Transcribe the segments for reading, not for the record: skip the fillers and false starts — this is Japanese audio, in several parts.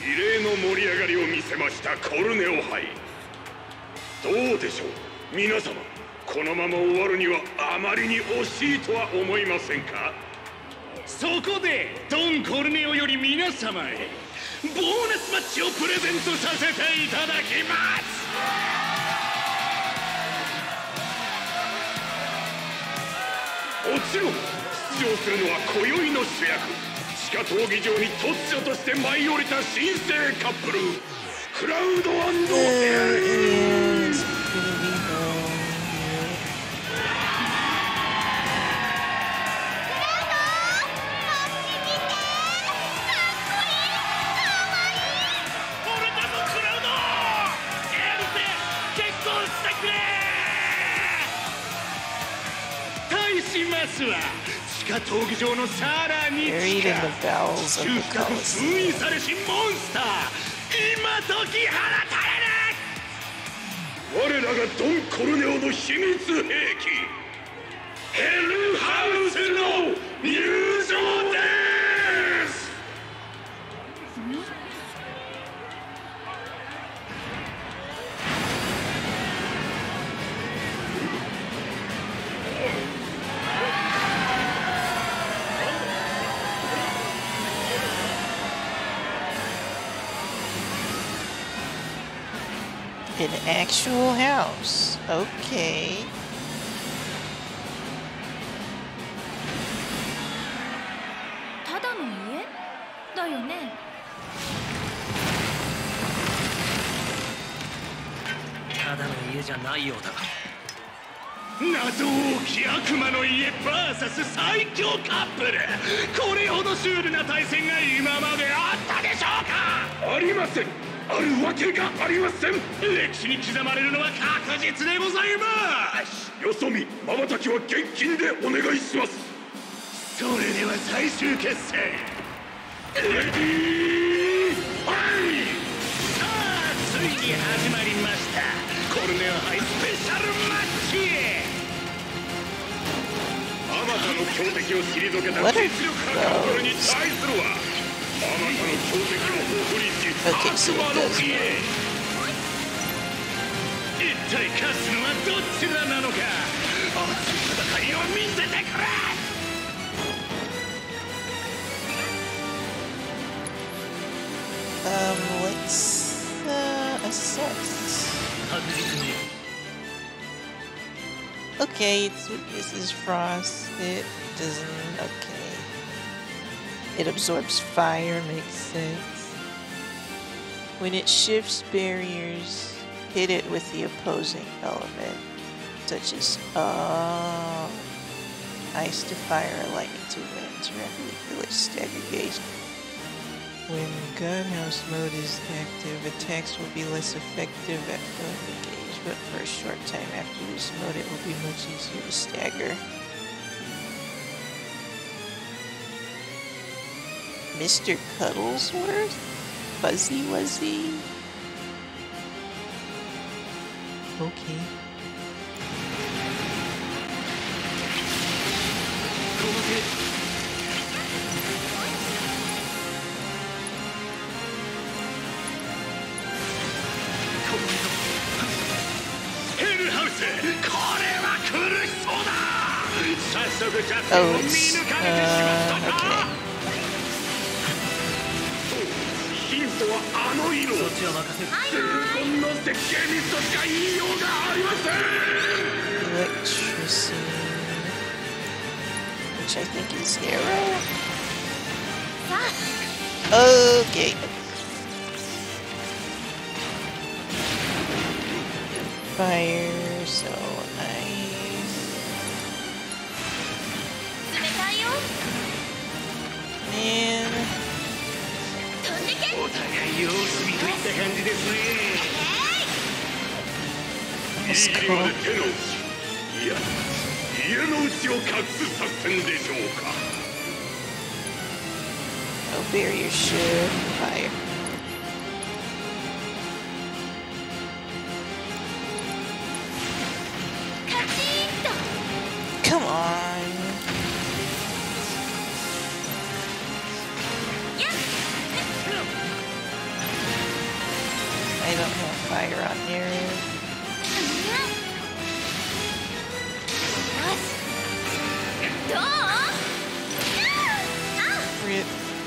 異例の盛り上がりを見せましたコルネオ杯。どうでしょう皆様、このまま終わるにはあまりに惜しいとは思いませんか？そこでドン・コルネオより皆様へボーナスマッチをプレゼントさせていただきます。もちろん出場するのは今宵の主役、地下闘技場に突如として舞い降りた新生カップル、クラウド&エル。しますわ。地下闘技場のさらに地下、地中深く封印されしモンスター、今時放たれる。我らがドン・コルネオの秘密兵器、ヘルハウスの入場です。 An actual house. Okay. ただの家だよね。 ただの家じゃないようだ。 謎多き悪魔の家 VS 最強カップル、これほどシュールな対戦が今まであったでしょうか？ありません。あるわけがありません。歴史に刻まれるのは確実でございます。よそ見、瞬きは現金でお願いします。それでは最終決戦、レディーファイト。さあついに始まりました、コルネオ杯スペシャルマッチ。あまたの強敵を退けた実力派カップルに対するは、あまたの強敵を誇りし悪魔の家。一体勝つのはどちらなのか、熱い戦いを見せてくれ。 Let's assess. Okay, this is frost. It doesn't. Okay. It absorbs fire, makes sense. When it shifts barriers, hit it with the opposing element, such as ice to fire or lightning to wind, to rapidly kill its stagger gauge. When Gunhouse mode is active, attacks will be less effective at filling the gauge, but for a short time after this mode, it will be much easier to stagger. Mr. Cuddlesworth? Fuzzy Wuzzy? Okay. Oh, it's, okay. ヒントはあの色。そっちは任せる。こんな設計ミスとしか言いようがありません。 Electricity, which I think is arrow. Okay. Fire, so ice. Man. お互い様子見といった感じですね。 That's いい cool. まで手の内、いや家の内を隠す作戦でしょうか。 No barrier shield, fire. Come on. don't have fire on Nerif. Rip.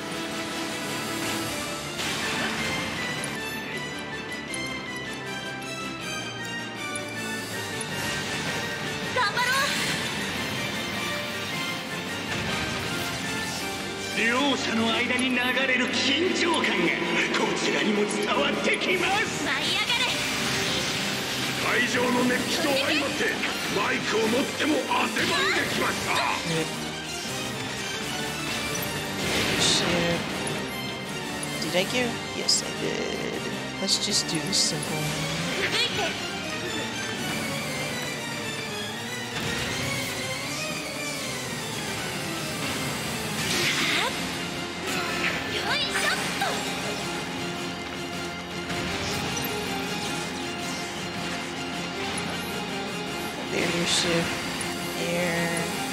両者の間に流れる緊張感がこちらにも伝わってきます。 舞い上がれ。 会場の熱気と相まってマイクを持っても汗ばんできました。 Shit. Did I give? Yes, I did. Let's just do this simple one. There, your shift. There.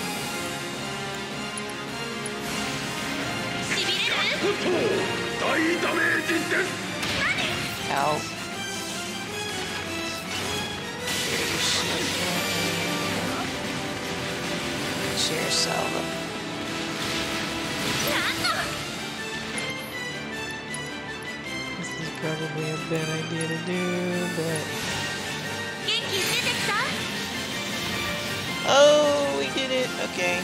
Ow. Share salvo. This is probably a bad idea to do, but... Oh, we did it. Okay.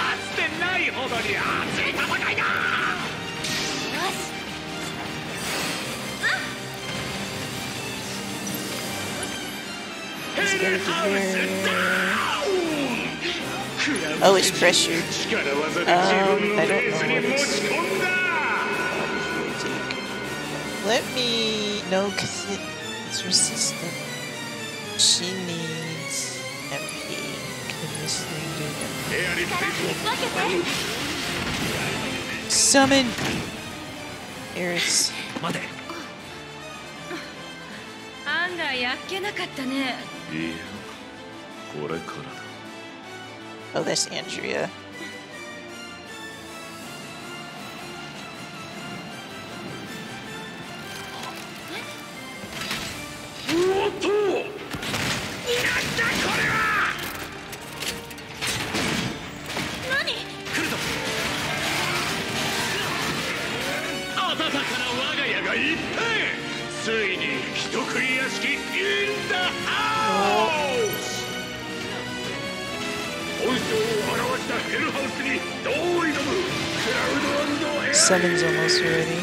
Let's get it here. Oh, it's pressure. I don't know what it's... Let me... No, because it's resistant. She needs MP. Can this thing do that? Summon! Eris. 案外やっけなかったね。 いや、これからだ。 Oh, that's Andrea. Summon's almost ready.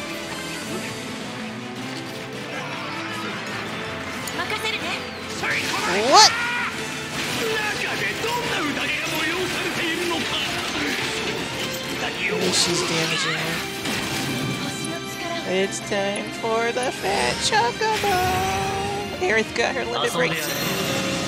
What? Oh, she's damaging her. It's time for the fat chocobo. Aerith got her limit breakthrough.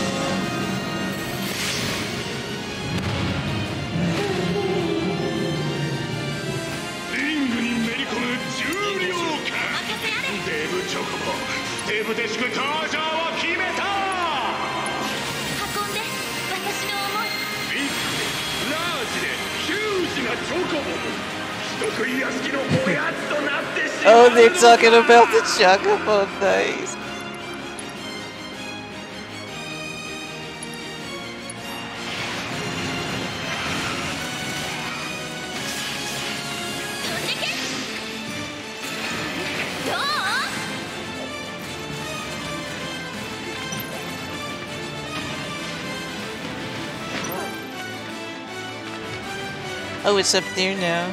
Oh, they're talking about the chocobo, nice. Oh, it's up there now.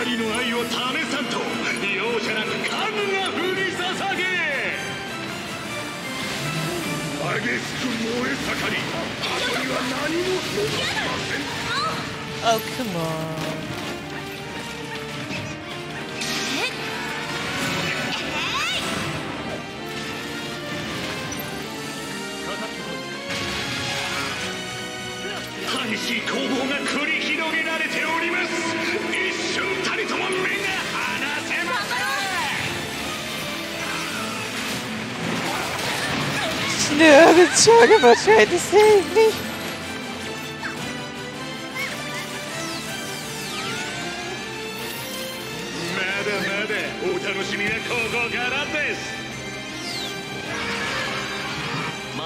Oh, come on. No, the chocobo tried to save me.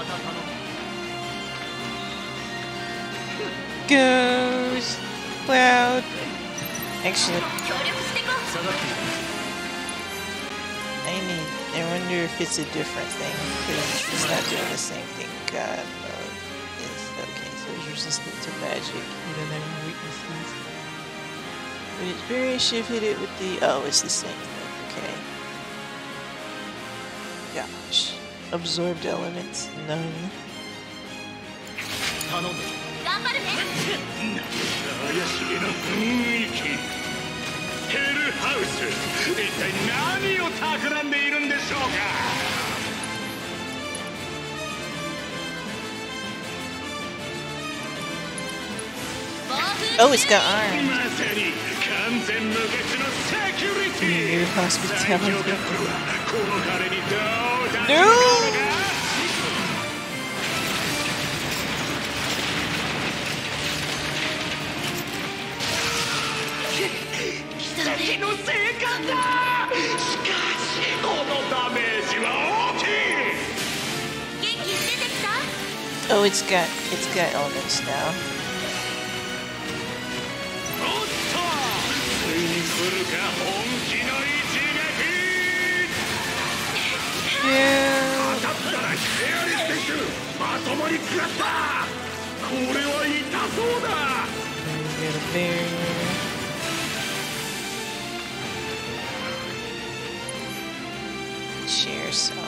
Goes Cloud. Actually, I wonder if it's a different thing, because it's not doing the same thing God mode is. Okay, so it's resistant to magic. You don't have any weaknesses. But it's very should hit it with the it's the same thing, okay. Gosh. Absorbed elements, none. 頑張るね。 怪しげな雰囲気。ヘルハウス、一体何を企んでいるんでしょうか。 Oh, it's got arms. まさに完全無欠のセキュリティ。 New hospitality. この彼にどう立ち向かうのか。 No! 奇跡の生還だ。しかしこのダメージは大きい。 元気出てきた？ Oh, it's got elements now. おっと、ついに来るか本気の一撃。 Yeah. 当たったらエアリス選手まともに食らった。これは痛そうだ。 Get a barrier. Share solo.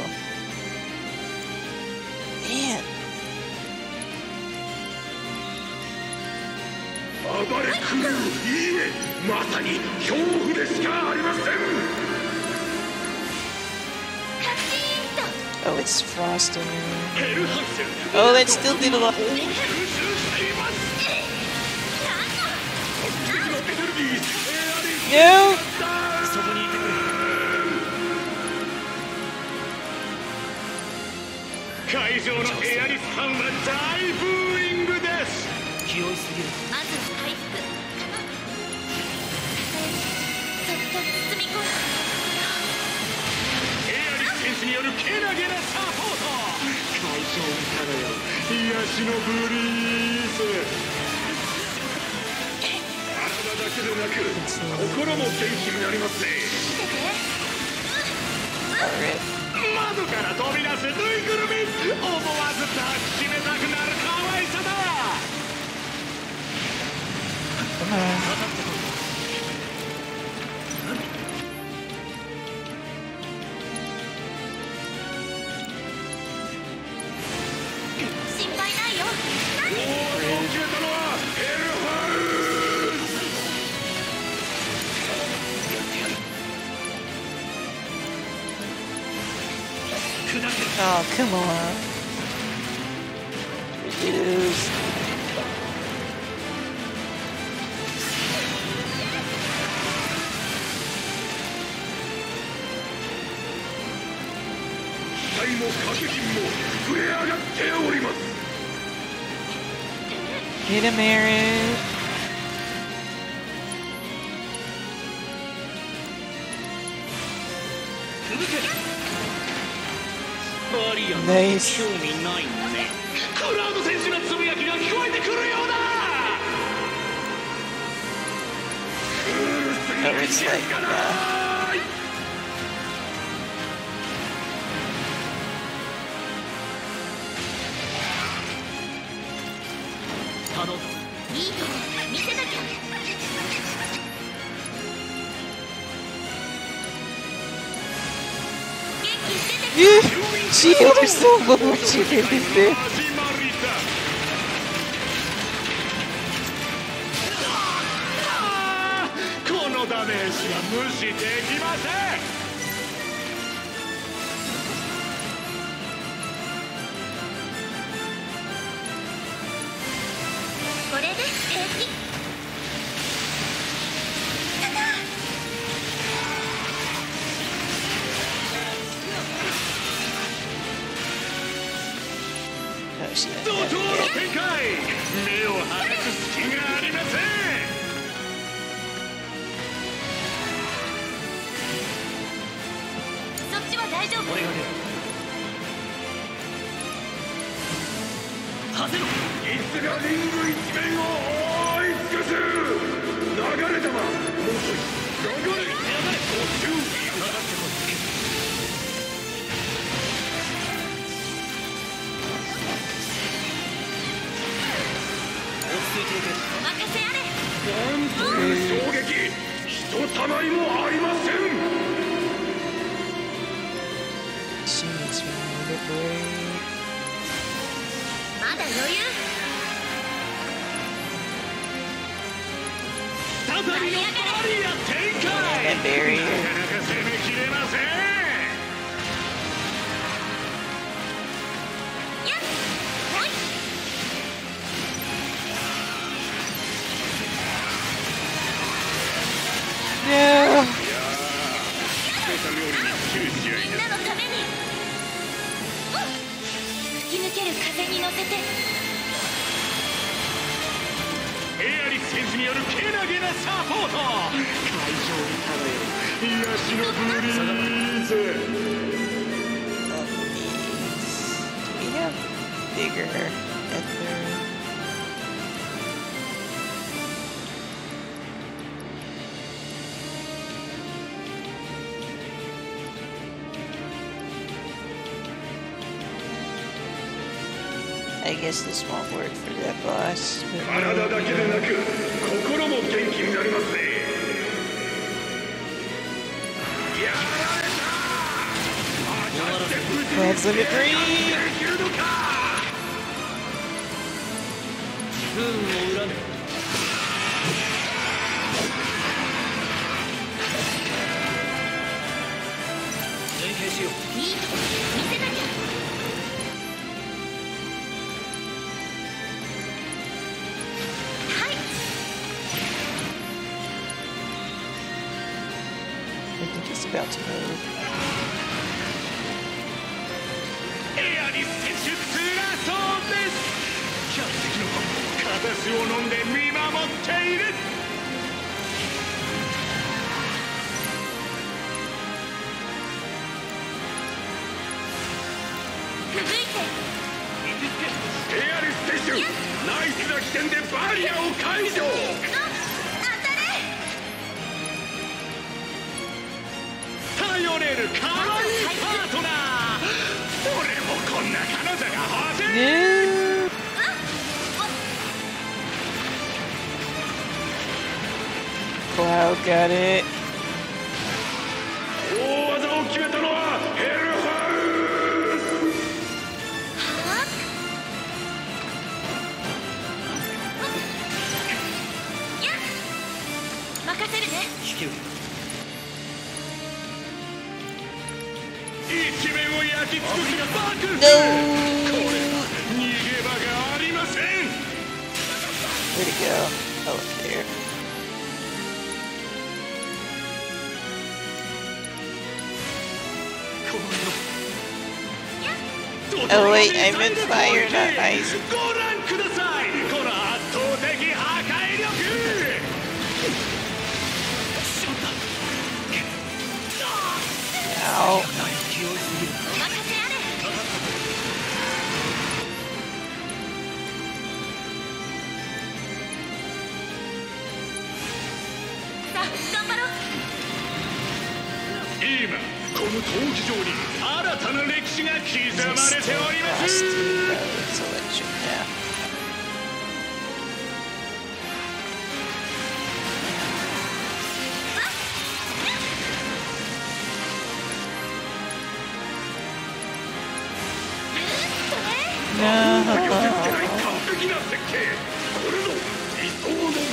Man. 暴れ狂う。いいえ、まさに恐怖でしかありません。 カチンと。 Oh, it's frosting. ヘルハウス。 Oh, that still did a lot. 吸収しています。突撃のエネルギー。エアリス。 No! そこにいてくれ。 会場のエアリスファンは大ブーイングです。 気負いすぎる。 まず回復。そっと包み込む。 エアリス選手によるけなげなサポート。会場に漂う癒しのブリーズ。体だけでなく心も元気になりますね。 Alright. 窓から飛び出すぬいぐるみ。思わず抱きしめたくなる可愛さだ。 Come on. 心配ないよ。 おお、決めたのはヘルハウス。 Oh, come on. Reduce. Get him, Aaron. Nice. 興味ないね。クラウド選手のつぶやきが聞こえてくるようだ。 Oh, it's like, いいとこ見せなきゃ。 Shield is so low when she did this. このダメージは無視できません。 これで平気。 Oh, she 怒涛の展開。目を離す隙がありません。 そっちは大丈夫。 俺が出る。 風のいつがリング一面を覆い尽くす。流れ玉もう一人流れ補修下がってこい。落ち着いていけ。 お任せあれ。 なんという衝撃、ひとたまりもありません。 She makes me want to break. まだ余裕。 再びのバリア展開。 That barrier. なかなか攻めきれません。 やっほい。 No. スペシャル料理に尽きる試合みんなのために。吹き抜ける風に乗せて。 エアリス選手によるけなげなサポート。会場に漂う癒しのブリーズ。 Do we have bigger ether? I guess this won't work for that boss. 体だけでなく心も元気になりますね。やられた。果たして無事に Let's live it dream. できるのか。 不運を恨め。連携しよう。 いいとこ見せなきゃ。 I think he's about to move. エアリス選手辛そうです。客席の片足を飲んで見守っている。 続いて。 エアリス選手、ナイスな起点でバリアを解除。 あ、当たれ。 頼れる可愛いパートナー。俺もこんな彼女が欲しい。 No. Cloud got it. 大技を決めたのはヘルハウス。 はあ。やっ。任せるね。 引き受け。 一面を焼き尽くす爆風。 No. これは逃げ場がありません。 Where'd it go? Oh, up there. Oh wait, I meant fire, not ice. ご覧ください。この圧倒的破壊力。 Ow. 勢いすぎる。 お任せあれ。さあ、頑張ろう。 今この闘技場に新たな歴史が刻まれております。 Rusty Road selection now. No. 完璧な設計。これぞ理想のマイホーム。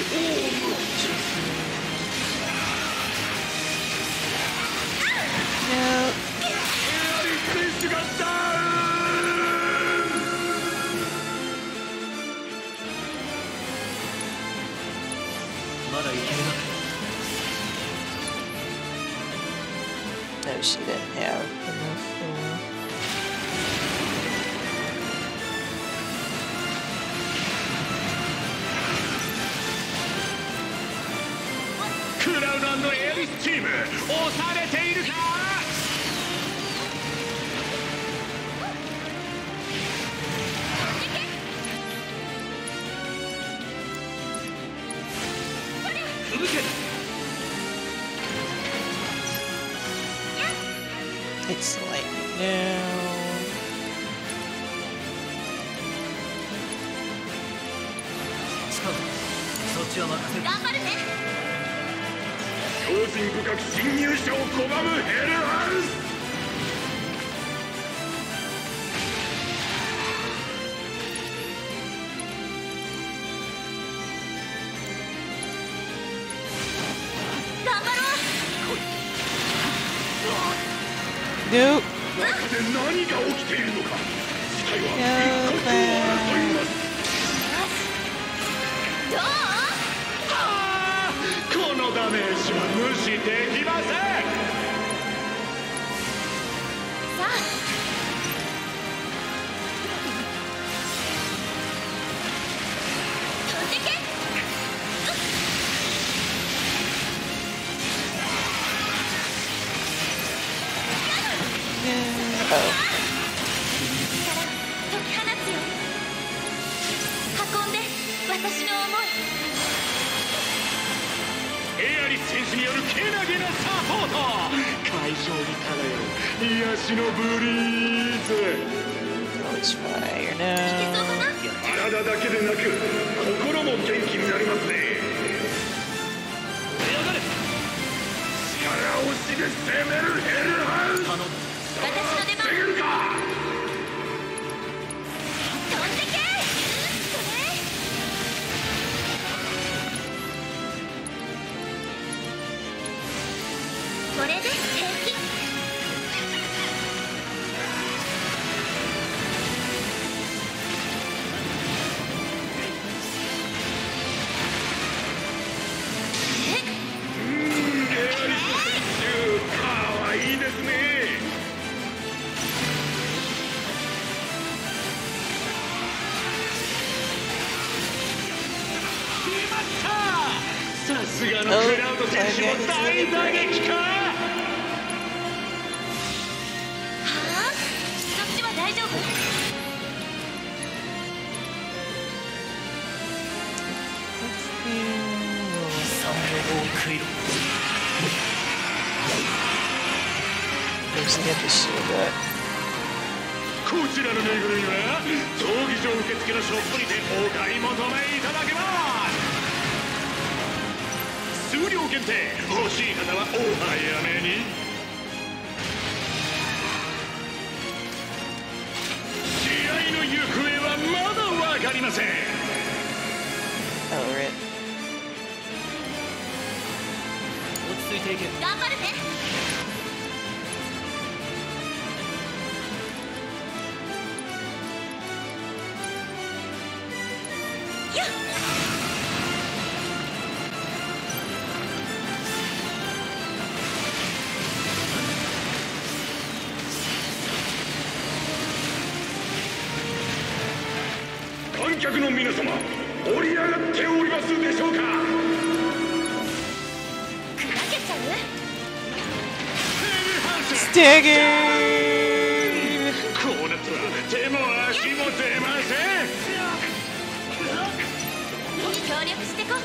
No. エアリス選手がダウン。 まだいけるな。 No, she didn't have enough. クラウド&エアリスチーム押されているか。 It's like no. スカウトそっちは任せる。 頑張るね。 用心深く侵入者を拒むヘルハウス。 頑張ろう。 Nope. 中で何が起きているのか。事態は一刻を争います。 どう？ あー、このダメージは無視できません。 さあ。飛んでけ。 Oh. 解き放つよ。運んで私の思い。 エアリス選手によるけなげなサポート。会場に漂う癒しのブリーズ。 Oh, it's fire いけそう now. かな？ 体だけでなく心も元気になりますね。力押しで攻めるヘルハウス。 頼む。 私の出番。 防げるか。 飛んでけ。これで平気。 エアリス選手、かわいいですね。来ました。さすがのクラウド選手も大打撃か。 はあ？そっちは大丈夫？ 食いろ。 There's the other shield こちらのぬいぐるみは葬儀場受付のショップにてお買い求めいただけます。数量限定、欲しい方はお早めに。試合の行方はまだ分かりません。 Oh, rip. 落ち着いていけ。 頑張るね。やっ。 観客の皆様、盛り上がっておりますでしょうか。 砕けちゃう？ Stagger! こうなったら手も足も出ません。 協力してこ。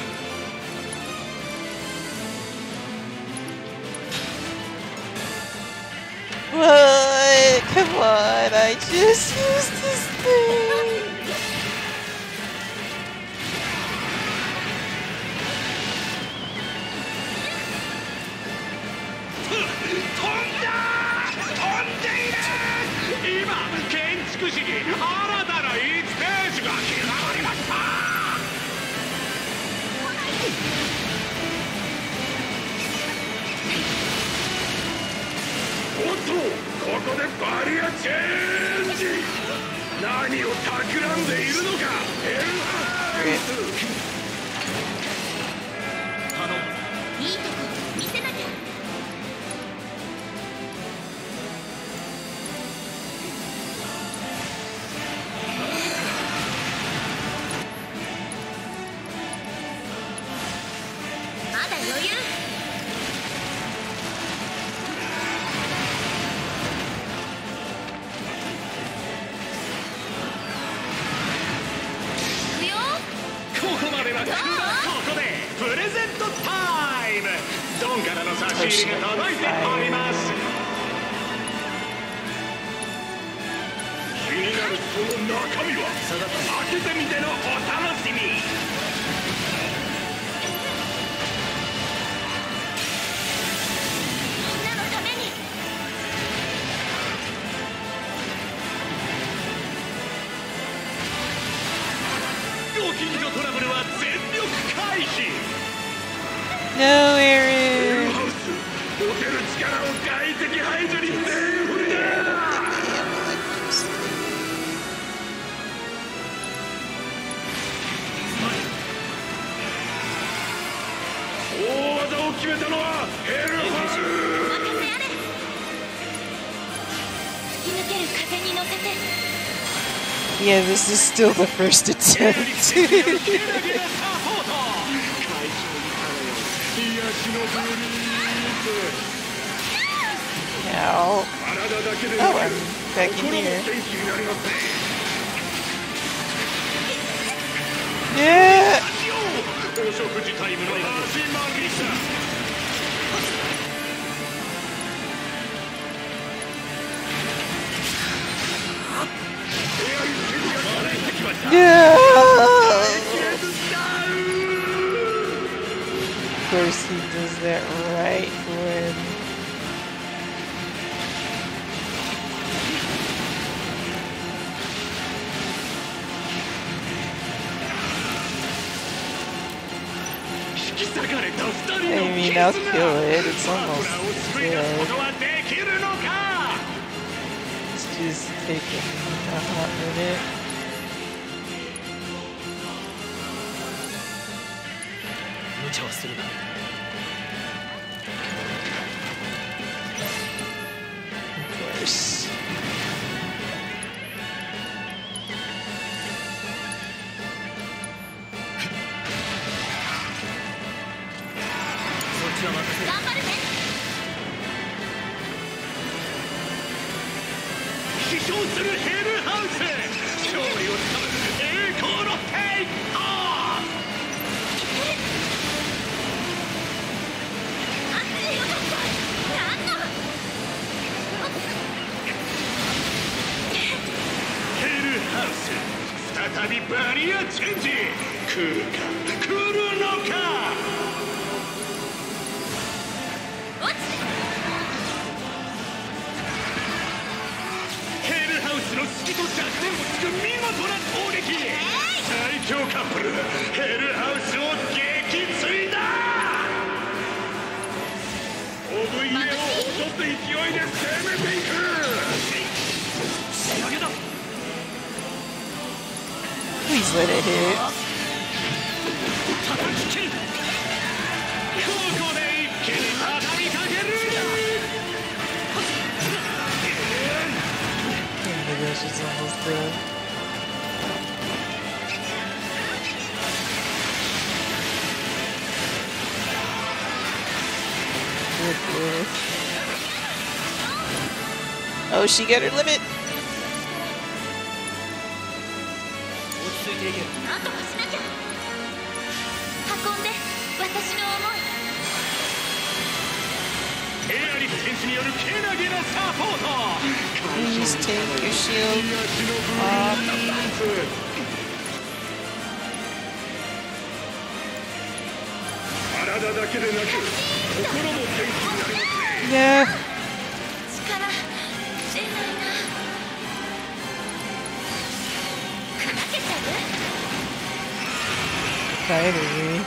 What? Come on, I just used this thing. 飛んだ。飛んでいる。今建築士に新たな1ページが刻まれました。おっと、ここでバリアチェンジ。何を企んでいるのか、ヘルハウス。 頼む。 いいとこ見せなきゃ。まだ余裕。行くよ。 ここまではここでプレゼントタイム。ドンからの差し入れが届いております。 るその中身は開けてみてのお楽しみ。 みんなのために。 ご近所トラブルは全力回避。 No, ヘル Aaron. ハウス持てる力を外敵排除に全振りだ。大技を決めたのはヘルハウス。 任せあれ。吹き抜ける風に乗せて。 Yeah, this is still the first attempt. Ow. Oh, I'm back in here. Yeah! お食事タイムの始まりさ。 No! Of course he does that right when... I mean, I'll kill it. It's almost dead. It's just taking a hot minute. 無茶はするな。 Of course. そっちは任せる。 頑張るぜ。 飛翔するヘルハウス。勝利をつかむ栄光のテイクオフ。 よかった。なんの。 ヘルハウス再びバリアチェンジ。来るか来るのか。 落ちて。 ヘルハウスの隙と弱点をつく見事な攻撃。最強カップルヘルハウスを撃墜だ。オブイエを落とす勢いで攻めていく。仕上げだ。 Please let it hit. 叩き切る。ここで一気に畳みかける。 Oh my gosh, it's almost dead. Goodness. Oh, she got her limit. 落ち着いていけ。 なんとかしなきゃ。運んで。私の思い。 エアリス選手によるけなげなサポート。 Please take your shield off. 体だけでなく心も元気になりますね。 Yeah. 力出ないな。砕けちゃう。 Finally.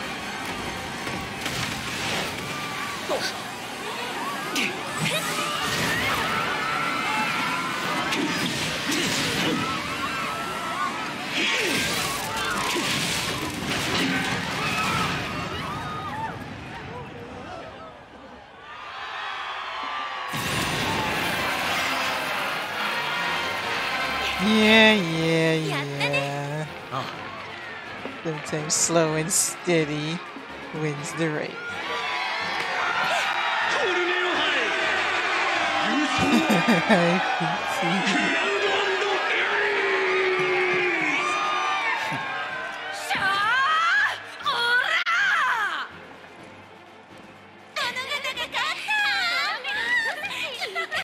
Yeah. あ Sometimes slow and steady wins the race. コルネオハイ優勝 I can see